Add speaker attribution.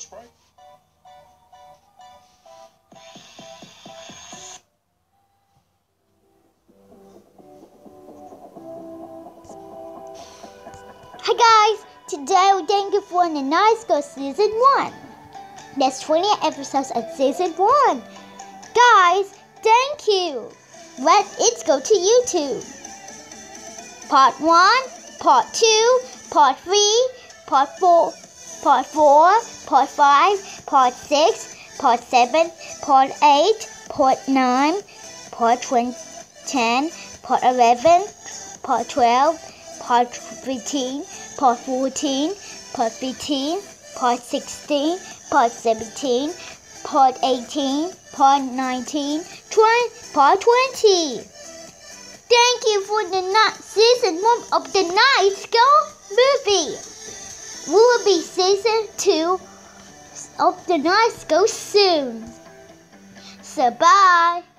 Speaker 1: spray.
Speaker 2: Hi guys, today we're going to for the Nice Girl Season 1. There's 20 episodes of Season 1. Guys, thank you. Let's go to YouTube. Part 1, Part 2, Part 3, Part 4, Part 4, Part 5, Part 6, Part 7, Part 8, Part 9, Part 10, Part 11, Part 12, Part 13, Part 14, Part 15, Part 16, Part 17, Part 18, Part 19, Part 20. Thank you for the Season 1 of the Nice Girl movie. We will be Season 2 of the Nice Girl soon. So bye.